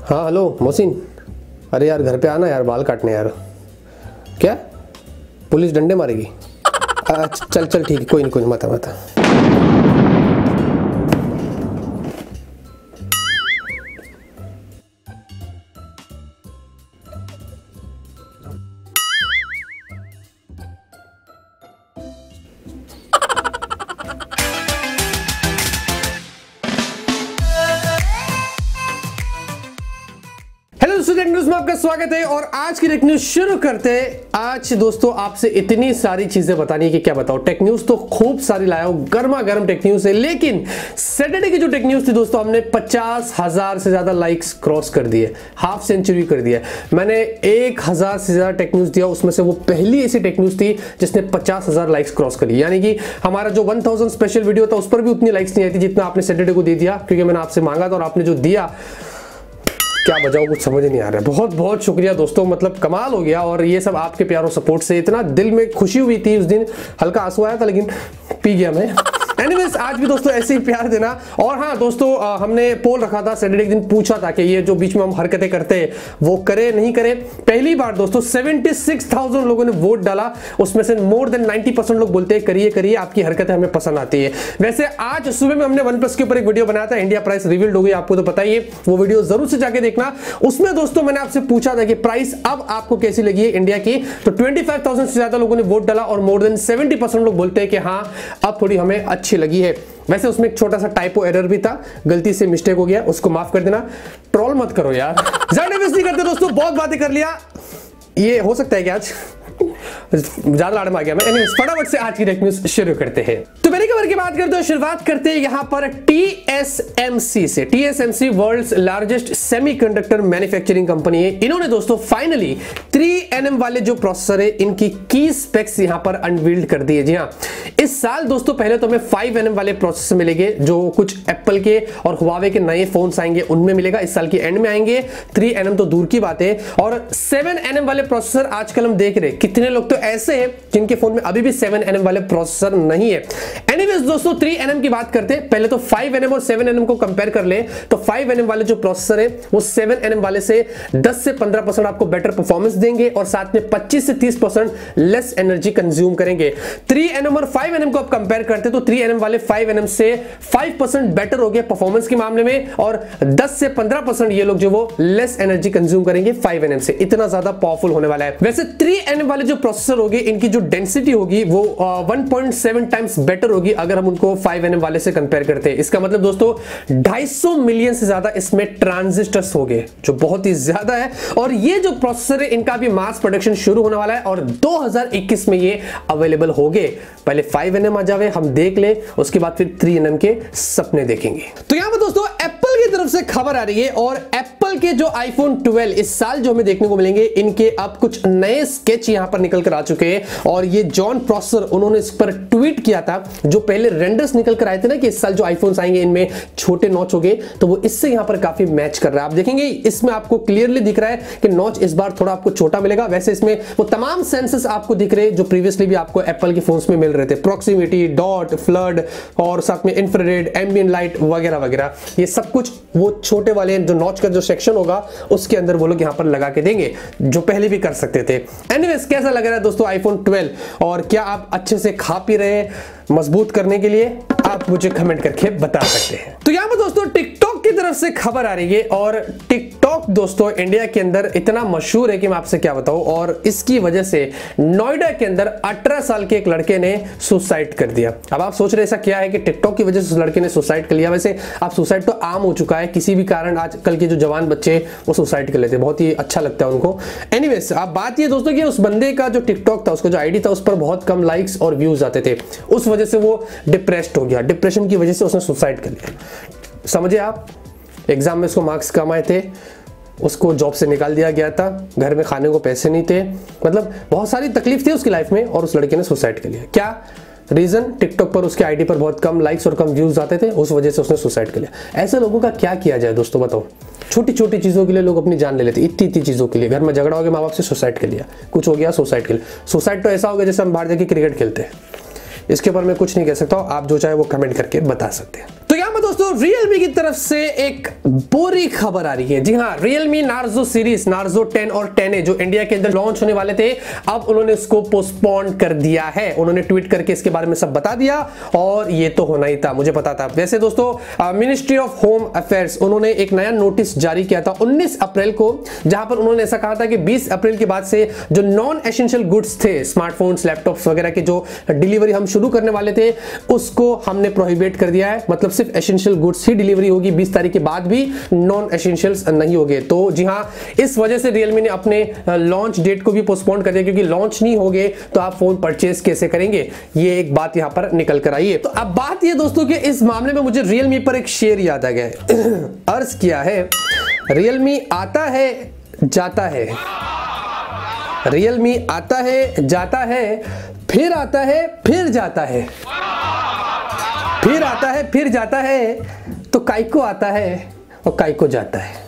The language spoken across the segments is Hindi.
हाँ हेलो मोहसिन, अरे यार घर पे आना यार, बाल काटने यार। क्या पुलिस डंडे मारेगी? चल चल ठीक है, कोई नहीं मत। टेक न्यूज में आपका स्वागत है और आज की टेक न्यूज शुरू करते हैं। आज दोस्तों आपसे इतनी सारी चीजें बतानी है कि क्या बताओ। टेक न्यूज तो खूब सारी लाया हूं, गर्मा गर्म टेक न्यूज है, लेकिन सैटरडे की जो टेक न्यूज थी दोस्तों, हमने 50,000 से ज्यादा लाइक्स क्रॉस कर दिए, हाफ सेंचुरी कर दिया। मैंने 1,000 से ज्यादा टेक न्यूज दिया, उसमें से वो पहली ऐसी टेक न्यूज थी जिसने 50,000 लाइक्स क्रॉस करी। यानी कि हमारा जो 1000 स्पेशल वीडियो था उस पर भी उतनी लाइक्स नहीं आई थी जितना आपने सैटरडे को दे दिया, क्योंकि मैंने आपसे मांगा था और आपने जो दिया क्या बजाओ कुछ समझ नहीं आ रहा है। बहुत बहुत शुक्रिया दोस्तों, मतलब कमाल हो गया। और ये सब आपके प्यारों सपोर्ट से इतना दिल में खुशी हुई थी। उस दिन हल्का आंसू आया था लेकिन पी गया मैं। एनीवेज आज भी दोस्तों ऐसे ही प्यार देना। और हाँ दोस्तों, हमने पोल रखा था सैटरडे के दिन, पूछा था कि ये जो बीच में हम हरकतें करते हैं वो करे नहीं करे। पहली बार दोस्तों 76,000 लोगों ने वोट डाला, उसमें से मोर देन 90% लोग बोलते हैं करिए करिए, आपकी हरकतें हमें पसंद आती है। वैसे आज सुबह में हमने OnePlus के ऊपर एक वीडियो बनाया था, इंडिया प्राइस रिवील्ड हो गई, आपको तो पता ही है, वो वीडियो जरूर से जाके देखना। उसमें दोस्तों मैंने आपसे पूछा था कि प्राइस अब आपको कैसी लगी है इंडिया की, तो 25,000 से ज्यादा लोगों ने वोट डाला और मोर देन 70% लोग बोलते हैं कि हाँ अब थोड़ी हमें अच्छी लगी है। वैसे उसमें एक छोटा सा टाइपो एरर भी था, गलती से मिस्टेक हो गया, उसको माफ कर देना। ट्रोल मत करो यार, ज्यादा मिस नहीं करते दोस्तों, बहुत बातें कर लिया। ये हो सकता है कि आज ज्यादा लाड़ में आ गया मैं। एनीवेज फटाफट से आज की टेक न्यूज शुरू करते हैं। तो पहली खबर की बात करते हैं, शुरुआत करते हैं यहां पर TSMC से। TSMC world's largest semiconductor manufacturing company है। इन्होंने दोस्तों फाइनली 3nm वाले जो प्रोसेसर है इनकी की स्पेक्स यहां पर अनवील्ड कर दिए। जी हां, इस साल दोस्तों पहले तो हमें 5nm वाले प्रोसेसर मिलेंगे, जो कुछ एप्पल के और हुआवे के नए फोन्स आएंगे उनमें मिलेगा, इस साल के एंड में आएंगे। 3nm तो दूर की बात है। और 7nm वाले प्रोसेसर आजकल हम देख रहे हैं, कितने लोग तो ऐसे हैं जिनके फोन में अभी भी 7nm वाले प्रोसेसर नहीं है। एनीवेज दोस्तों 3nm की बात करते हैं। पहले तो 5nm और 7nm को कंपेयर कर ले तो 5nm वाले जो प्रोसेसर है वो 7nm वाले से 10 से 15% आपको बेटर परफॉर्मेंस देंगे और साथ में 25 से 30% लेस एनर्जी कंज्यूम करेंगे। 3nm और 5nm को आप कंपेयर करते तो 3nm वाले 5nm से 5% बेटर हो गए परफॉर्मेंस के मामले में और 10 से 15% ये लोग जो वो लेस एनर्जी कंज्यूम करेंगे 5nm से। इतना ज्यादा पावरफुल होने वाला है। वैसे 3nm वाले जो प्रोसेसर होगी इनकी जो डेंसिटी होगी वो 1.7 टाइम्स बेटर होगी अगर हम उनको 5nm वाले से कंपेयर करते हैं। इसका मतलब दोस्तों 250 मिलियन से ज्यादा इसमें ट्रांजिस्टर्स होंगे, जो बहुत ही ज्यादा है। और ये जो प्रोसेसर है इनका भी मास प्रोडक्शन शुरू होने वाला है और 2021 में ये अवेलेबल होंगे। पहले 5nm आ जावे, हम देख ले, उसके बाद फिर 3nm के सपने देखेंगे। तो यहां पर दोस्तों एप्पल की तरफ से खबर आ रही है और एप्पल के जो iPhone 12 इस साल जो हमें देखने को मिलेंगे, इनके अब कुछ नए स्केच यहां पर निकल कर आ चुके हैं। और ये जॉन प्रोसेसर उन्होंने इस पर ट्वीट किया था, जो पहले रेंडर्स निकल कर आए थे ना कि इस साल जो आईफोन्स आएंगे इनमें छोटे नॉच होंगे, तो वो इससे यहां पर काफी मैच कर रहा है। आप देखेंगे इसमें आपको क्लियरली दिख रहा है कि नॉच इस बार थोड़ा आपको छोटा मिलेगा। वैसे इसमें वो तमाम सेंसर्स आपको दिख रहे हैं जो प्रीवियसली भी आपको एप्पल के फोन्स में मिल रहे थे, प्रॉक्सिमिटी, डॉट, फ्लड और साथ में इंफ्रारेड, एम्बिएंट लाइट वगैरह वगैरह। ये सब कुछ वो छोटे वाले जो नॉच का जो सेक्शन होगा उसके अंदर वो लोग यहां पर लगा के देंगे, जो पहले भी कर सकते थे। एनीवेज कैसा लग रहा है दोस्तों iPhone 12, और क्या आप अच्छे से खा पी रहे हैं मजबूत करने के लिए? आप मुझे कमेंट करके बता सकते हैं। तो यहां पर दोस्तों टिकटॉक की तरफ से खबर आ रही है और टिकटॉक दोस्तों इंडिया के अंदर इतना मशहूर है कि मैं आपसे क्या बताऊं। और इसकी वजह से नोएडा के अंदर 18 साल के एक लड़के ने सुसाइड कर दिया। अब आप सोच रहे ऐसा क्या है कि टिकटॉक की वजह से उस लड़के ने सुसाइड कर लिया? वैसे आप सुसाइड तो आम हो चुका है, किसी भी कारण आजकल के जो जवान बच्चे वो सुसाइड कर लेते हैं, बहुत ही अच्छा लगता है उनको। एनीवेज अब बात ये दोस्तों कि उस बंदे का जो टिकटॉक था, उसका जो आईडी था, उस पर बहुत कम लाइक्स और व्यूज आते थे, उस वजह से वो डिप्रेस्ड हो गया। डिप्रेशन की वजह से उसने सुसाइड कर लिया। समझे आप, एग्जाम में उसको मार्क्स कम आए थे, उसको जॉब से निकाल दिया गया था, घर में खाने को पैसे नहीं थे, मतलब बहुत सारी तकलीफ थी उसकी लाइफ में और उस लड़के ने सुसाइड कर लिया। क्या रीजन? टिकटॉक पर उसके आईडी पर बहुत कम लाइक्स और कम व्यूज आते थे, उस वजह से उसने सुसाइड कर लिया। ऐसे लोगों का क्या किया जाए दोस्तों, बताओ। छोटी छोटी चीजों के लिए लोग अपनी जान ले लेते, इतनी इतनी चीजों के लिए। घर में झगड़ा हो गया, माँ बाप से सुसाइड कर लिया, कुछ हो गया सुसाइड कर लिया। सुसाइड तो ऐसा हो गया जैसे हम बाहर जाके क्रिकेट खेलते हैं। इसके ऊपर मैं कुछ नहीं कह सकता हूं, आप जो चाहे वो कमेंट करके बता सकते हैं। तो यहां पर दोस्तों दोस्तों Realme की तरफ से एक बुरी खबर आ रही है। जी हाँ, Realme Narzo सीरीज Narzo 10 और 10A जो इंडिया के अंदर लॉन्च होने वाले थे, अब उन्होंने इसको पोस्टपोन कर दिया है। उन्होंने ट्वीट करके इसके बारे में सब बता दिया और ये तो होना ही था, मुझे पता था। वैसे दोस्तों मिनिस्ट्री ऑफ होम अफेयर्स उन्होंने एक नया नोटिस जारी किया था 19 अप्रैल को, जहां पर उन्होंने ऐसा कहा था कि 20 अप्रैल के बाद से जो नॉन एसेंशियल गुड्स थे, स्मार्टफोन्स, लैपटॉप्स वगैरह की जो डिलीवरी हम शुरू करने वाले थे, उसको हमने प्रोहिबिट कर दिया है। मतलब सिर्फ एसेंशियल गुड्स ही डिलीवरी होगी, 20 तारीख के बाद भी नॉन एसेंशियल्स नहीं होंगे। तो जी हाँ, इस वजह से Realme ने अपने लॉन्च डेट को भी पोस्टपोन कर दिया, क्योंकि लॉन्च नहीं होंगे तो आप फोन परचेज कैसे करेंगे, ये एक बात यहां पर निकल कर आई है। तो अब बात ये दोस्तों कि इस मामले में मुझे Realme पर एक शेर याद आ गया। अर्ज किया है, Realme आता है जाता है, Realme आता है जाता है, फिर आता है फिर जाता है, फिर आता है फिर जाता है, तो काइको आता है और काइको जाता है।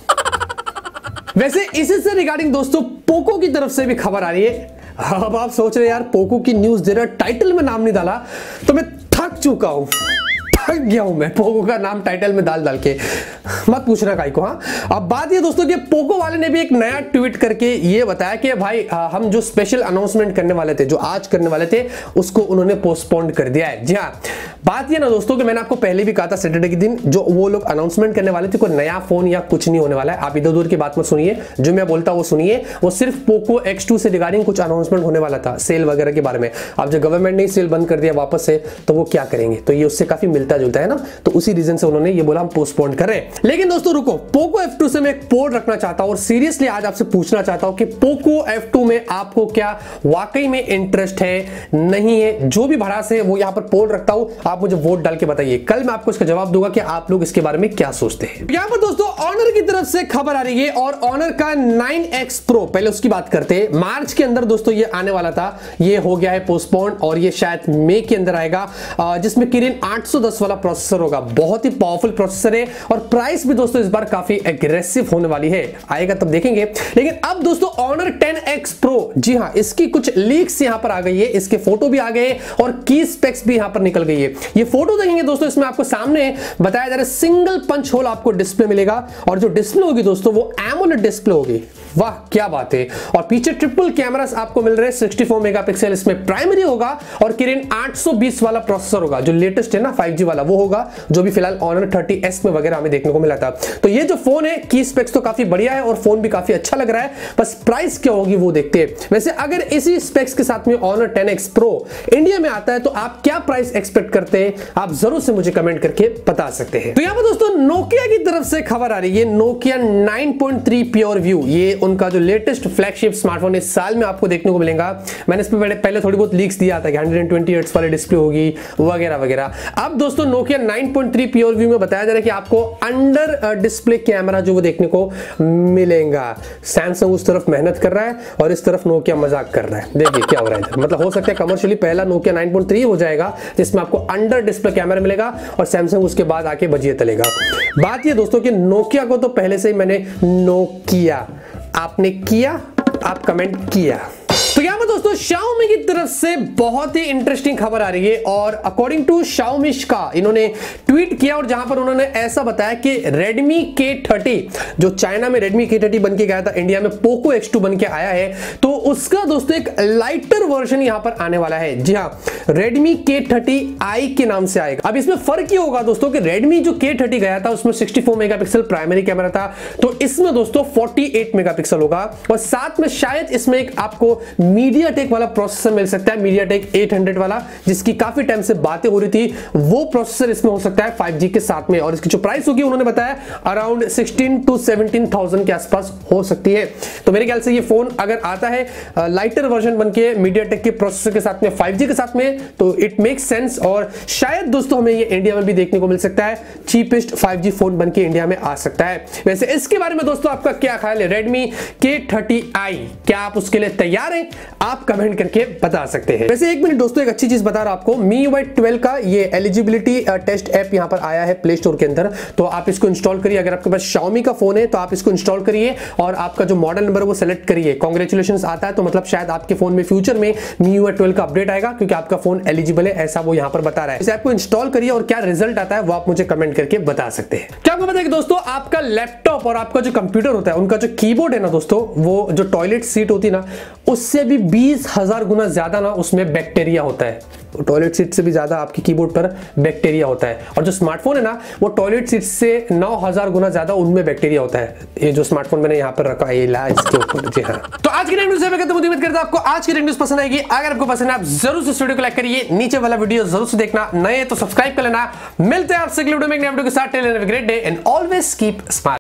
वैसे इसी से रिगार्डिंग दोस्तों पोको की तरफ से भी खबर आ रही है। अब आप सोच रहे यार पोको की न्यूज दे रहा, टाइटल में नाम नहीं डाला, तो मैं थक चुका हूं, थक गया हूं मैं पोको का नाम टाइटल में डाल के। मत पूछना काई को। हाँ, अब बात ये दोस्तों कि पोको वाले ने भी एक नया ट्वीट करके ये बताया कि भाई हम जो स्पेशल अनाउंसमेंट करने वाले थे, जो आज करने वाले थे, उसको उन्होंने पोस्टपोन कर दिया है। जी हाँ, बात ये ना दोस्तों कि मैंने आपको पहले भी कहा था सैटरडे के दिन जो वो लोग अनाउंसमेंट करने वाले थे, कोई नया फोन या कुछ नहीं होने वाला है। आप इधर उधर की बात मत सुनिए, जो मैं बोलता वो सुनिए। वो सिर्फ पोको X2 से रिगार्डिंग कुछ अनाउंसमेंट होने वाला था, सेल वगैरह के बारे में। अब जो गवर्नमेंट ने सेल बंद कर दिया वापस से, तो वो क्या करेंगे, तो ये उससे काफी मिलता जुलता है ना, तो उसी रीजन से उन्होंने ये बोला हम पोस्टपोन कर रहे हैं। लेकिन दोस्तों रुको, पोको F2 से मैं एक पोल रखना चाहता हूं और सीरियसली आज आपसे पूछना चाहता हूं कि पोको F2 में आपको क्या वाकई में इंटरेस्ट है, नहीं है। जो भी भड़ास है वो यहां पर पोल रखता हूं, आप मुझे वोट डाल के बताइए। कल मैं आपको इसका जवाब दूंगा कि आप लोग इसके बारे में क्या सोचते हैं। यहां पर दोस्तों ऑनर की तरफ से खबर आ रही है और ऑनर का 9X Pro, पहले उसकी बात करते हैं। मार्च के अंदर दोस्तों ये आने वाला था, ये हो गया है पोस्टपोन और ये शायद मई के अंदर आएगा, जिसमें किरिन 810 वाला प्रोसेसर होगा। बहुत ही पावरफुल प्रोसेसर है और प्राइस भी दोस्तों इस बार काफी एग्रेसिव होने वाली है, आएगा तब देखेंगे। लेकिन अब दोस्तों ऑनर 10X Pro, जी हां, इसकी कुछ लीक्स यहां पर आ गई है, इसके फोटो भी आ गए और की स्पेक्स भी यहां पर निकल गई है। ये फोटो देखेंगे दोस्तों, इसमें आपको सामने बताया जा रहा है सिंगल पंच होल आपको डिस्प्ले मिलेगा और जो डिस्प्ले होगी दोस्तों वो एमोलेड डिस्प्ले होगी। वाह क्या बात है। और पीछे ट्रिपल कैमरास आपको मिल रहे हैं, 64 मेगापिक्सल इसमें प्राइमरी होगा और किरिन 820 वाला प्रोसेसर होगा, जो लेटेस्ट है ना 5G वाला, वो होगा, जो भी फिलहाल ऑनर 30S में वगैरह हमें देखने को मिला था। तो ये जो फोन है, की स्पेक्स तो काफी बढ़िया है और फोन भी काफी अच्छा लग रहा है, बस प्राइस क्या होगी वो देखते हैं। वैसे अगर इसी स्पेक्स के साथ में ऑनर 10X Pro इंडिया में आता है तो आप क्या प्राइस एक्सपेक्ट करते हैं, आप जरूर से मुझे कमेंट करके बता सकते हैं। तो यहां पर दोस्तों नोकिया की तरफ से खबर आ रही है, नोकिया 9.3 प्योर व्यू, ये उनका जो लेटेस्ट फ्लैगशिप स्मार्टफोन इस साल में आपको देखने को मिलेगा। मैंने इस पे पहले थोड़ी बहुत लीक्स दिया था कि 120 हर्ट्ज वाली डिस्प्ले होगी वगैरह वगैरह। अब दोस्तों नोकिया 9.3 प्योर व्यू में बताया जा रहा है कि आपको अंडर डिस्प्ले कैमरा जो वो देखने को मिलेगा। सैमसंग उस तरफ मेहनत कर रहा है और इस तरफ नोकिया मजाक कर रहा है। देखिए क्या हो रहा है, मतलब हो सकता है कमर्शियली पहला नोकिया 9.3 हो जाएगा जिसमें आपको अंडर डिस्प्ले कैमरा मिलेगा और सैमसंग उसके बाद आके बजिए तलेगा। बात ये दोस्तों कि नोकिया को तो पहले से ही मैंने नोकिया, आपने किया, आप कमेंट किया। तो यहां पर दोस्तों Xiaomi की तरफ से बहुत ही इंटरेस्टिंग खबर आ रही है और अकॉर्डिंग टू Xiaomi का इन्होंने ट्वीट किया और जहां पर उन्होंने ऐसा बताया कि Redmi K30 जो चाइना में Redmi K30 बन के गया था, इंडिया में Poco X2 बन के आया है, तो उसका दोस्तों एक लाइटर वर्जन यहां पर आने वाला है। जी हां, Redmi K30i के नाम से आएगा। अब इसमें फर्क ये होगा दोस्तों कि Redmi जो K30 गया था उसमें 64 मेगापिक्सल प्राइमरी कैमरा था, तो इसमें दोस्तों 48 मेगापिक्सल होगा और साथ में शायद इसमें एक आपको MediaTek वाला प्रोसेसर मिल सकता है, MediaTek 800 वाला, जिसकी काफी टाइम से बातें हो रही थी, वो प्रोसेसर इसमें हो सकता है 5G के साथ में। और इसकी जो प्राइस होगी उन्होंने बताया अराउंड 16 to 17,000 के आसपास हो सकती है। तो मेरे ख्याल से ये फोन अगर आता है लाइटर वर्जन बनके MediaTek के प्रोसेसर के साथ में, 5G के साथ में, तो इट मेक्स सेंस और शायद दोस्तों हमें ये इंडिया में भी देखने को मिल सकता है, चीपेस्ट 5G फोन बनके इंडिया में आ सकता है। वैसे इसके बारे में दोस्तों आपका क्या ख्याल है, Redmi K30i, क्या आप उसके लिए तैयार हैं? आप कमेंट करके बता सकते हैं। वैसे 1 मिनट दोस्तों, एक अच्छी चीज बता रहा हूं आपको, MIUI 12 का ये एलिजिबिलिटी टेस्ट ऐप यहां पर आया है प्ले स्टोर के अंदर, तो आप इसको इंस्टॉल करिए। अगर आपके पास Xiaomi का फोन है तो आप इसको इंस्टॉल करिए और आपका जो मॉडल नंबर वो सेलेक्ट करिए। कांग्रेचुलेशंस आता है तो मतलब शायद आपके फोन में फ्यूचर में MIUI 12 का अपडेट आएगा, क्योंकि आपका फोन एलिजिबल है, ऐसा वो यहां पर बता रहा है। इस ऐप को इंस्टॉल करिए और क्या रिजल्ट आता है वो आप मुझे कमेंट करके बता सकते हैं। क्या आपको पता है कि दोस्तों आपका लैपटॉप और आपका जो कंप्यूटर होता है उनका जो कीबोर्ड है ना दोस्तों, वो जो टॉयलेट सीट होती है ना, उससे भी 20,000 गुना ज्यादा ना उसमें बैक्टीरिया होता है। टॉयलेट सीट से भी ज्यादा आपके कीबोर्ड पर बैक्टीरिया होता है। और जो स्मार्टफोन है ना, वो टॉयलेट सीट से 9,000 गुना ज्यादा उनमें बैक्टीरिया होता है। ये जो स्मार्टफोन मैंने यहाँ पर रखा है इलाज के ऊपर। जी हाँ, तो आज की न्यूज़ उम्मीद करता हूं आपको आज की न्यूज़ पसंद आएगी। अगर आपको पसंद है आप जरूर से वीडियो को लाइक करिए, नीचे वाला वीडियो जरूर से देखना, नए तो सब्सक्राइब कर लेना। मिलते हैं आपसे अगले वीडियो में एक नए वीडियो के साथ। Tell have a great day and always keep smiling.